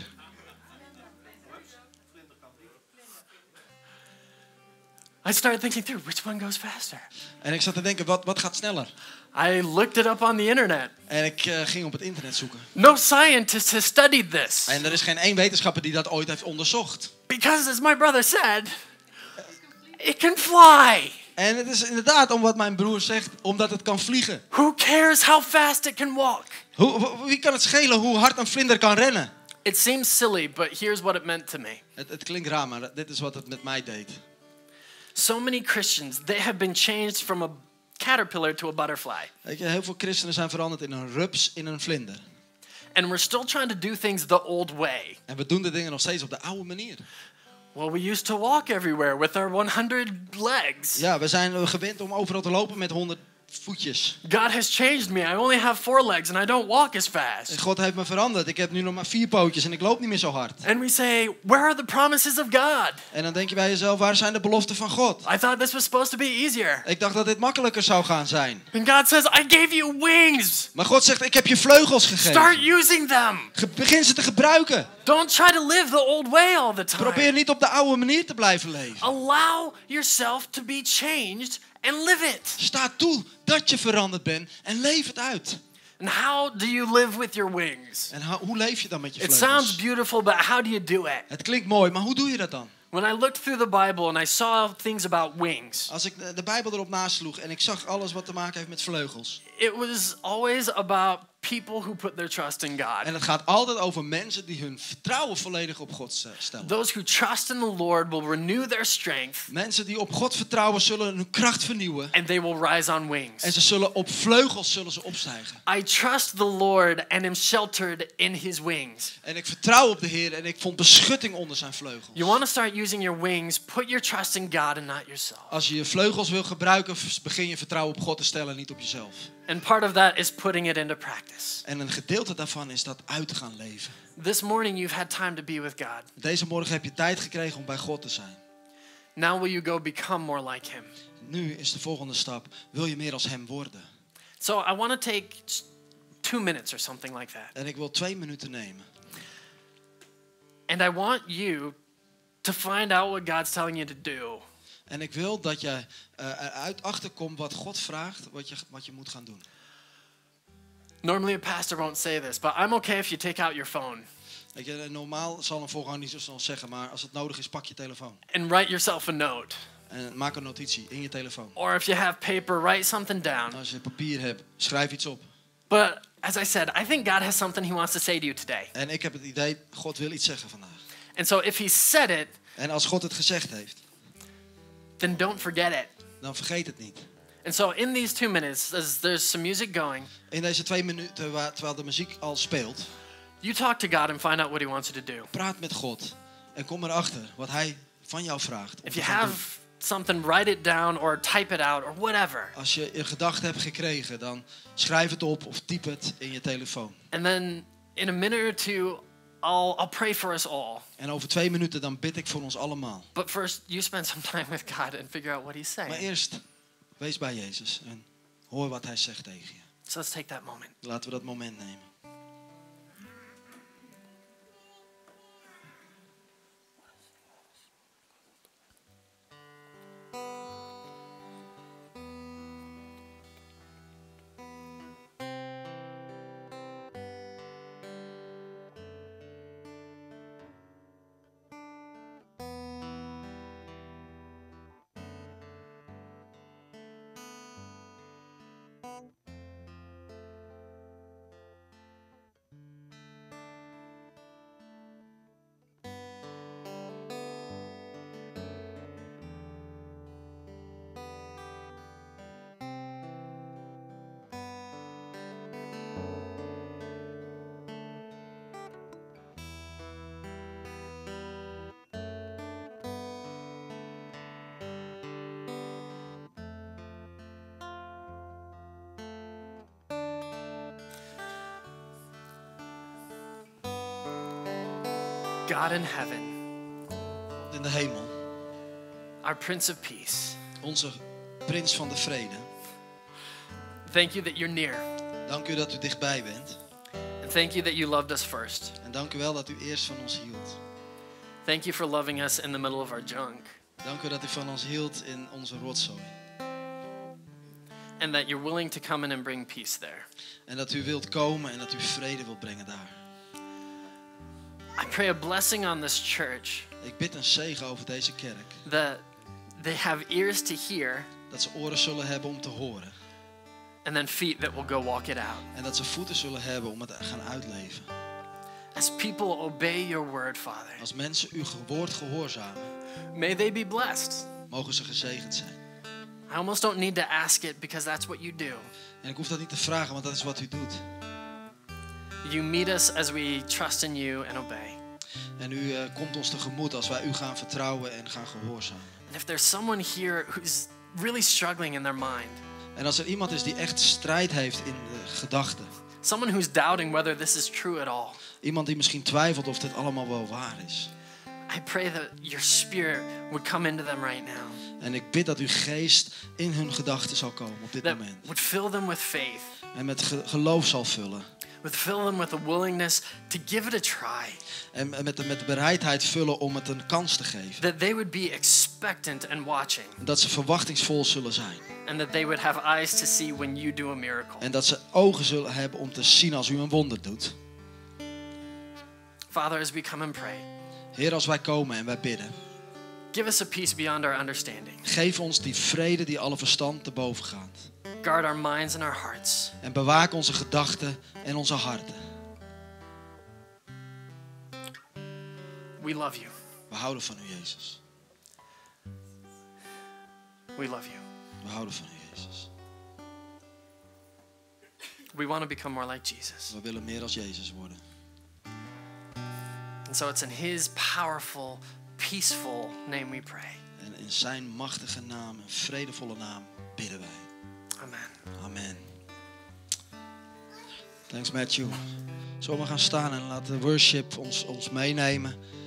[SPEAKER 1] I started thinking through, which one goes faster?
[SPEAKER 2] En ik zat te denken, wat, wat gaat sneller?
[SPEAKER 1] I looked it up on the internet.
[SPEAKER 2] En ik uh, ging op het internet zoeken.
[SPEAKER 1] No scientist has studied this.
[SPEAKER 2] En er is geen één wetenschapper die dat ooit heeft onderzocht.
[SPEAKER 1] Because as my brother said, it can fly.
[SPEAKER 2] En het is inderdaad, om wat mijn broer zegt, omdat het kan vliegen.
[SPEAKER 1] Who cares how fast it can walk?
[SPEAKER 2] Hoe, hoe- wie kan het schelen hoe hard een vlinder kan rennen?
[SPEAKER 1] It seems silly, but here's what it meant to me.
[SPEAKER 2] Het, het klinkt raar, maar dit is wat het met mij deed.
[SPEAKER 1] So many Christians, they have been changed from a caterpillar to a butterfly.
[SPEAKER 2] Weet je, heel veel christenen zijn veranderd in een rups, in een vlinder.
[SPEAKER 1] And we're still trying to do things the old way.
[SPEAKER 2] En we doen de dingen nog steeds op de oude manier.
[SPEAKER 1] Well, we used to walk everywhere with our one hundred legs.
[SPEAKER 2] Ja, we zijn gewend om overal te lopen met honderd voetjes.
[SPEAKER 1] God has changed me. I only have four legs and I don't walk as
[SPEAKER 2] En
[SPEAKER 1] fast.
[SPEAKER 2] God heeft me veranderd. Ik heb nu nog maar vier pootjes en ik loop niet meer zo hard.
[SPEAKER 1] And we say, where are the promises of God?
[SPEAKER 2] En dan denk je bij jezelf, waar zijn de beloften van God?
[SPEAKER 1] I thought this was supposed to be easier.
[SPEAKER 2] Ik dacht dat dit makkelijker zou gaan zijn.
[SPEAKER 1] And God says, I gave you wings.
[SPEAKER 2] Maar God zegt, ik heb je vleugels gegeven.
[SPEAKER 1] Start using them.
[SPEAKER 2] Ge- begin ze te gebruiken.
[SPEAKER 1] Don't try to live the old way all the time.
[SPEAKER 2] Probeer niet op de oude manier te blijven leven.
[SPEAKER 1] Allow yourself to be changed and live it.
[SPEAKER 2] Sta toe dat je veranderd bent en leef het uit.
[SPEAKER 1] And how do you live with your wings?
[SPEAKER 2] En ho- hoe leef je dan met je
[SPEAKER 1] It
[SPEAKER 2] vleugels?
[SPEAKER 1] sounds beautiful, but how do you do it?
[SPEAKER 2] Het klinkt mooi, maar hoe doe je dat dan?
[SPEAKER 1] When I looked through the Bible and I saw things about wings,
[SPEAKER 2] Als ik de, de Bijbel erop nasloeg en ik zag alles wat te maken heeft met vleugels.
[SPEAKER 1] it was always about people who put their trust in God.
[SPEAKER 2] En het gaat altijd over mensen die hun vertrouwen volledig op God stellen.
[SPEAKER 1] Those who trust in the Lord will renew their strength.
[SPEAKER 2] Mensen die op God vertrouwen zullen hun kracht vernieuwen.
[SPEAKER 1] And they will rise on wings.
[SPEAKER 2] En ze zullen op vleugels zullen ze opstijgen.
[SPEAKER 1] I trust the Lord and am sheltered in his wings.
[SPEAKER 2] En ik vertrouw op de Heer en ik vond beschutting onder zijn vleugels.
[SPEAKER 1] You want to start using your wings, put your trust in God and not yourself.
[SPEAKER 2] Als je je vleugels wil gebruiken, begin je vertrouwen op God te stellen, niet op jezelf.
[SPEAKER 1] And part of that is putting it into practice.
[SPEAKER 2] En een gedeelte daarvan is dat uit te gaan leven.
[SPEAKER 1] This morning you've had time to be with God.
[SPEAKER 2] Deze morgen heb je tijd gekregen om bij God te zijn.
[SPEAKER 1] Now will you go become more like him?
[SPEAKER 2] Nu is de volgende stap. Wil je meer als hem worden?
[SPEAKER 1] So I want to take two minutes or something like that.
[SPEAKER 2] En ik wil twee minuten nemen.
[SPEAKER 1] And I want you to find out what God's telling you to do.
[SPEAKER 2] En ik wil dat je uh, eruit achterkomt wat God vraagt, wat je, wat je moet gaan doen.
[SPEAKER 1] Normally a pastor won't say this, but I'm okay if you take out your phone.
[SPEAKER 2] Weet je, normaal zal een voorganger niet zo snel zeggen, maar als het nodig is, pak je telefoon.
[SPEAKER 1] And write yourself a note.
[SPEAKER 2] En maak een notitie in je telefoon.
[SPEAKER 1] Or if you have paper, write something down.
[SPEAKER 2] Als je papier hebt, schrijf iets op.
[SPEAKER 1] But as I said, I think God has something he wants to say to you today.
[SPEAKER 2] En ik heb het idee, God wil iets zeggen vandaag.
[SPEAKER 1] And so if he said it,
[SPEAKER 2] En als God het gezegd heeft,
[SPEAKER 1] then don't forget it.
[SPEAKER 2] dan vergeet het niet.
[SPEAKER 1] And so in these two minutes, as there's some music going,
[SPEAKER 2] In deze twee minuten, waar, terwijl de muziek al speelt,
[SPEAKER 1] you talk to God and find out what he wants you to do.
[SPEAKER 2] praat met God. En kom erachter wat hij van jou vraagt. om
[SPEAKER 1] If
[SPEAKER 2] te
[SPEAKER 1] you
[SPEAKER 2] gaan
[SPEAKER 1] have
[SPEAKER 2] doen.
[SPEAKER 1] something, write it down or type it out or whatever.
[SPEAKER 2] Als je een gedachte hebt gekregen, dan schrijf het op of typ het in je telefoon.
[SPEAKER 1] And then in a minute or two, I'll, I'll pray for us all.
[SPEAKER 2] En over twee minuten dan bid ik voor ons allemaal.
[SPEAKER 1] But first, you spend some time with God and figure out what he's
[SPEAKER 2] Maar
[SPEAKER 1] saying.
[SPEAKER 2] eerst, wees bij Jezus en hoor wat hij zegt tegen je.
[SPEAKER 1] So let's take that moment.
[SPEAKER 2] Laten we dat moment nemen.
[SPEAKER 1] God in heaven,
[SPEAKER 2] In de hemel,
[SPEAKER 1] our Prince of Peace,
[SPEAKER 2] onze prins van de vrede.
[SPEAKER 1] thank you that you're near.
[SPEAKER 2] Dank u dat u dichtbij bent.
[SPEAKER 1] And thank you that you loved us first.
[SPEAKER 2] En dank u wel dat u eerst van ons hield.
[SPEAKER 1] Thank you for loving us in the middle of our junk.
[SPEAKER 2] Dank u dat u van ons hield in onze rotzooi.
[SPEAKER 1] And that you're willing to come in and bring peace there.
[SPEAKER 2] En dat u wilt komen en dat u vrede wilt brengen daar.
[SPEAKER 1] I pray a blessing on this church.
[SPEAKER 2] Ik bid een zegen over deze kerk.
[SPEAKER 1] That they have ears to hear.
[SPEAKER 2] Dat ze oren zullen hebben om te horen.
[SPEAKER 1] And then feet that will go walk it out.
[SPEAKER 2] En dat ze voeten zullen hebben om het te gaan uitleven.
[SPEAKER 1] As people obey your word, Father,
[SPEAKER 2] Als mensen uw woord gehoorzamen,
[SPEAKER 1] may they be blessed.
[SPEAKER 2] mogen ze gezegend zijn.
[SPEAKER 1] I almost don't need to ask it because that's what you do.
[SPEAKER 2] En ik hoef dat niet te vragen, want dat is wat u doet.
[SPEAKER 1] You meet us as we trust in you and obey.
[SPEAKER 2] En u uh, komt ons tegemoet als wij u gaan vertrouwen en gaan gehoorzamen.
[SPEAKER 1] And if there's someone here who's really struggling in their mind,
[SPEAKER 2] En als er iemand is die echt strijd heeft in de gedachten.
[SPEAKER 1] someone who's doubting whether this is true at all,
[SPEAKER 2] Iemand die misschien twijfelt of dit allemaal wel waar is.
[SPEAKER 1] I pray that your spirit would come into them right now.
[SPEAKER 2] En ik bid dat uw geest in hun gedachten zal komen op dit
[SPEAKER 1] That
[SPEAKER 2] moment.
[SPEAKER 1] would fill them with faith.
[SPEAKER 2] En met ge- geloof zal vullen.
[SPEAKER 1] Would fill them with a willingness to give it a try.
[SPEAKER 2] En met de, met de bereidheid vullen om het een kans te geven.
[SPEAKER 1] That they would be expectant and watching.
[SPEAKER 2] En dat ze verwachtingsvol zullen zijn.
[SPEAKER 1] And that they would have eyes to see when you do a miracle.
[SPEAKER 2] En dat ze ogen zullen hebben om te zien als u een wonder doet.
[SPEAKER 1] Father, as we come and pray,
[SPEAKER 2] Heer, als wij komen en wij bidden.
[SPEAKER 1] give us a peace beyond our understanding.
[SPEAKER 2] Geef ons die vrede die alle verstand te boven gaat.
[SPEAKER 1] Guard our minds and our hearts.
[SPEAKER 2] En bewaak onze gedachten en onze harten.
[SPEAKER 1] We love you.
[SPEAKER 2] We houden van u, Jezus.
[SPEAKER 1] We love you.
[SPEAKER 2] We houden van u, Jezus.
[SPEAKER 1] We want to become more like Jesus.
[SPEAKER 2] We willen meer als Jezus worden.
[SPEAKER 1] And so it's in his powerful, peaceful name we pray.
[SPEAKER 2] En in zijn machtige naam en vredevolle naam bidden wij.
[SPEAKER 1] Amen.
[SPEAKER 2] Amen. Thanks Matthew. Zullen we gaan staan en laten worship ons, ons meenemen.